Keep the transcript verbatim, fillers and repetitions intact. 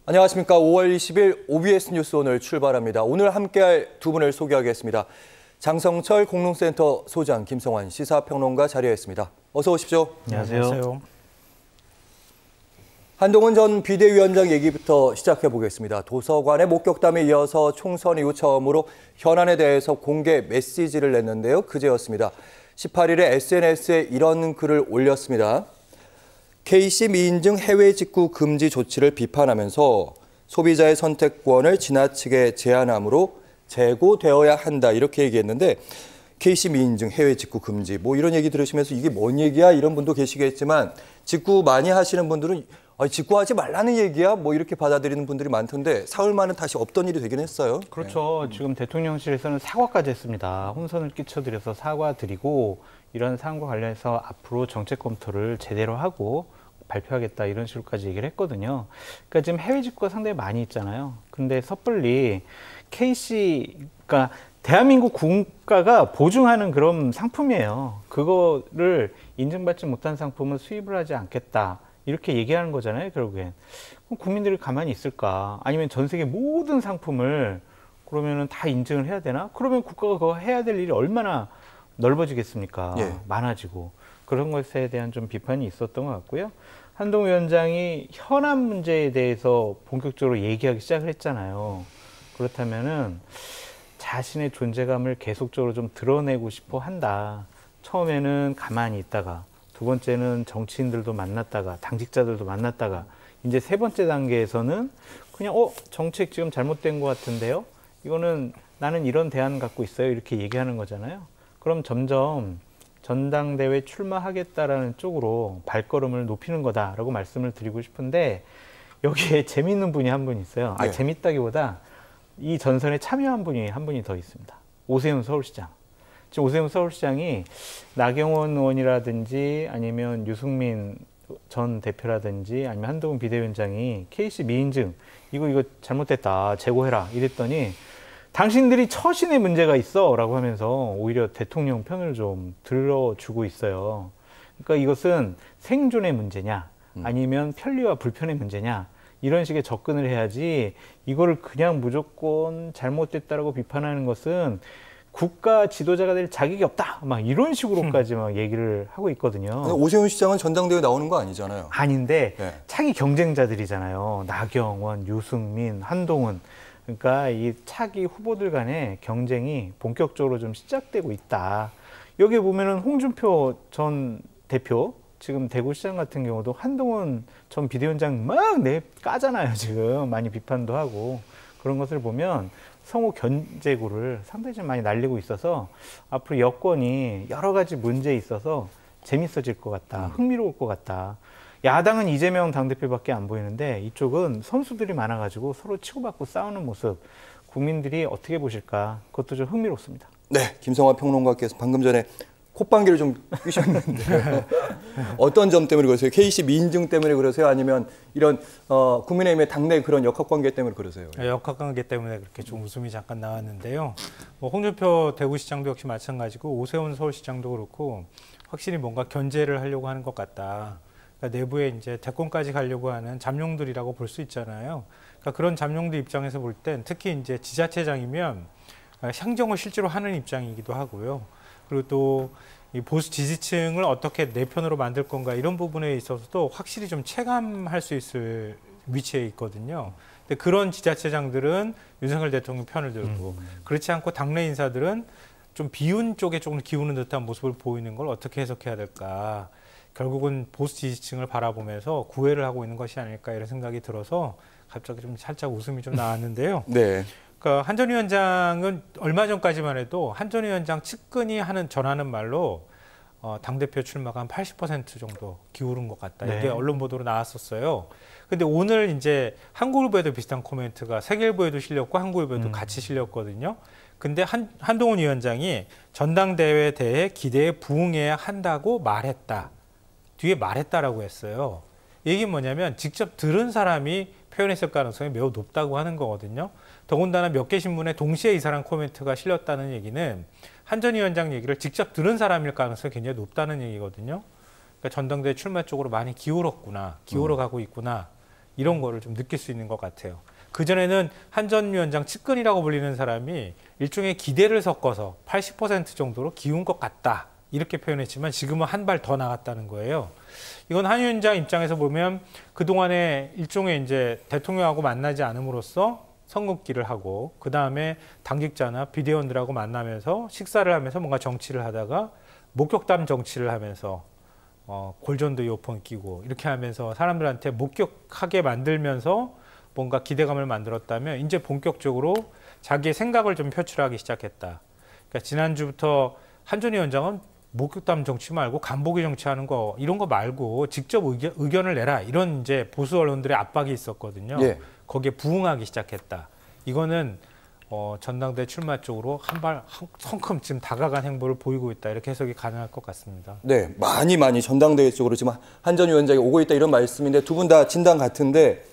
안녕하십니까. 오월 이십일 오비에스 뉴스 오늘 출발합니다. 오늘 함께할 두 분을 소개하겠습니다. 장성철 공론센터 소장, 김성환 시사평론가 자리했습니다. 어서 오십시오. 안녕하세요. 안녕하세요. 한동훈 전 비대위원장 얘기부터 시작해 보겠습니다. 도서관의 목격담에 이어서 총선 이후 처음으로 현안에 대해서 공개 메시지를 냈는데요. 그제였습니다. 십팔 일에 에스엔에스에 이런 글을 올렸습니다. 케이씨 미인증 해외 직구 금지 조치를 비판하면서 소비자의 선택권을 지나치게 제한함으로 재고되어야 한다, 이렇게 얘기했는데, 케이씨 미인증 해외 직구 금지 뭐 이런 얘기 들으시면서 이게 뭔 얘기야 이런 분도 계시겠지만, 직구 많이 하시는 분들은 아, 직구하지 말라는 얘기야 뭐 이렇게 받아들이는 분들이 많던데, 사흘 만에 다시 없던 일이 되긴 했어요. 그렇죠. 네. 지금 대통령실에서는 사과까지 했습니다. 혼선을 끼쳐드려서 사과드리고 이런 사안과 관련해서 앞으로 정책 검토를 제대로 하고 발표하겠다, 이런 식으로까지 얘기를 했거든요. 그러니까 지금 해외 직구가 상당히 많이 있잖아요. 근데 섣불리 케이씨, 그러니까 대한민국 국가가 보증하는 그런 상품이에요. 그거를 인증받지 못한 상품은 수입을 하지 않겠다, 이렇게 얘기하는 거잖아요, 결국엔. 그럼 국민들이 가만히 있을까? 아니면 전 세계 모든 상품을 그러면은 다 인증을 해야 되나? 그러면 국가가 그거 해야 될 일이 얼마나 넓어지겠습니까? 예. 많아지고. 그런 것에 대한 좀 비판이 있었던 것 같고요. 한동훈 위원장이 현안 문제에 대해서 본격적으로 얘기하기 시작을 했잖아요. 그렇다면은 자신의 존재감을 계속적으로 좀 드러내고 싶어 한다. 처음에는 가만히 있다가, 두 번째는 정치인들도 만났다가, 당직자들도 만났다가, 이제 세 번째 단계에서는 그냥 어 정책 지금 잘못된 것 같은데요? 이거는 나는 이런 대안 갖고 있어요, 이렇게 얘기하는 거잖아요. 그럼 점점 전당대회 출마하겠다라는 쪽으로 발걸음을 높이는 거다라고 말씀을 드리고 싶은데, 여기에 재미있는 분이 한 분 있어요. 아, 네. 재밌다기보다 이 전선에 참여한 분이 한 분이 더 있습니다. 오세훈 서울시장. 지금 오세훈 서울시장이 나경원 의원이라든지 아니면 유승민 전 대표라든지 아니면 한동훈 비대위원장이 케이씨 미인증 이거 이거 잘못됐다, 재고해라 이랬더니 당신들이 처신에 문제가 있어 라고 하면서 오히려 대통령 편을 좀 들어주고 있어요. 그러니까 이것은 생존의 문제냐 아니면 편리와 불편의 문제냐, 이런 식의 접근을 해야지, 이거를 그냥 무조건 잘못됐다라고 비판하는 것은 국가 지도자가 될 자격이 없다, 막 이런 식으로까지 막 얘기를 하고 있거든요. 오세훈 시장은 전당대회 나오는 거 아니잖아요. 아닌데 네. 차기 경쟁자들이잖아요. 나경원, 유승민, 한동훈. 그러니까 이 차기 후보들 간의 경쟁이 본격적으로 좀 시작되고 있다. 여기 보면은 홍준표 전 대표, 지금 대구시장 같은 경우도 한동훈 전 비대위원장 막 내 까잖아요. 지금 많이 비판도 하고. 그런 것을 보면 성호 견제구를 상당히 좀 많이 날리고 있어서 앞으로 여권이 여러 가지 문제에 있어서 재밌어질 것 같다, 흥미로울 것 같다. 야당은 이재명 당대표밖에 안 보이는데 이쪽은 선수들이 많아가지고 서로 치고받고 싸우는 모습, 국민들이 어떻게 보실까, 그것도 좀 흥미롭습니다. 네, 김성환 평론가께서 방금 전에 콧방귀를 좀 뀌셨는데 어떤 점 때문에 그러세요? 케이씨 미인증 때문에 그러세요? 아니면 이런 어, 국민의힘의 당내 그런 역학관계 때문에 그러세요? 역학관계 때문에 그렇게 좀 웃음이 잠깐 나왔는데요. 뭐 홍준표 대구시장도 역시 마찬가지고 오세훈 서울시장도 그렇고 확실히 뭔가 견제를 하려고 하는 것 같다. 그러니까 내부에 이제 대권까지 가려고 하는 잠룡들이라고 볼 수 있잖아요. 그러니까 그런 잠룡들 입장에서 볼 땐 특히 이제 지자체장이면 상정을 실제로 하는 입장이기도 하고요. 그리고 또 이 보수 지지층을 어떻게 내 편으로 만들 건가, 이런 부분에 있어서도 확실히 좀 체감할 수 있을 위치에 있거든요. 근데 그런 지자체장들은 윤석열 대통령 편을 들고, 음. 그렇지 않고 당내 인사들은 좀 비운 쪽에 조금 기우는 듯한 모습을 보이는 걸 어떻게 해석해야 될까. 결국은 보수 지지층을 바라보면서 구애를 하고 있는 것이 아닐까, 이런 생각이 들어서 갑자기 좀 살짝 웃음이 좀 나왔는데요. 네. 그러니까 한 전 위원장은 얼마 전까지만 해도 한 전 위원장 측근이 하는 전하는 말로 어, 당대표 출마가 한 팔십 퍼센트 정도 기울은 것 같다. 네. 이게 언론 보도로 나왔었어요. 근데 오늘 이제 한국일보에도 비슷한 코멘트가 세계일보에도 실렸고 한국일보에도 음. 같이 실렸거든요. 근데 한, 한동훈 위원장이 전당대회에 대해 기대에 부응해야 한다고 말했다. 뒤에 말했다라고 했어요. 이게 뭐냐면 직접 들은 사람이 표현했을 가능성이 매우 높다고 하는 거거든요. 더군다나 몇 개 신문에 동시에 이사람 코멘트가 실렸다는 얘기는 한 전 위원장 얘기를 직접 들은 사람일 가능성이 굉장히 높다는 얘기거든요. 그러니까 전당대회 출마 쪽으로 많이 기울었구나, 기울어가고 있구나, 이런 거를 좀 느낄 수 있는 것 같아요. 그전에는 한 전 위원장 측근이라고 불리는 사람이 일종의 기대를 섞어서 팔십 퍼센트 정도로 기운 것 같다. 이렇게 표현했지만 지금은 한 발 더 나갔다는 거예요. 이건 한 위원장 입장에서 보면 그동안에 일종의 이제 대통령하고 만나지 않음으로써 선긋기를 하고 그 다음에 당직자나 비대위원들하고 만나면서 식사를 하면서 뭔가 정치를 하다가 목격담 정치를 하면서 어, 골전도 이어폰 끼고 이렇게 하면서 사람들한테 목격하게 만들면서 뭔가 기대감을 만들었다면 이제 본격적으로 자기의 생각을 좀 표출하기 시작했다. 그러니까 지난주부터 한 전 위원장은 목격담 정치 말고 간보기 정치하는 거 이런 거 말고 직접 의견, 의견을 내라 이런 이제 보수 언론들의 압박이 있었거든요. 예. 거기에 부응하기 시작했다. 이거는 어, 전당대 출마 쪽으로 한발 성큼 지금 다가간 행보를 보이고 있다. 이렇게 해석이 가능할 것 같습니다. 네, 많이 많이 전당대회 쪽으로 지금 한 전 위원장이 오고 있다 이런 말씀인데 두 분 다 진단 같은데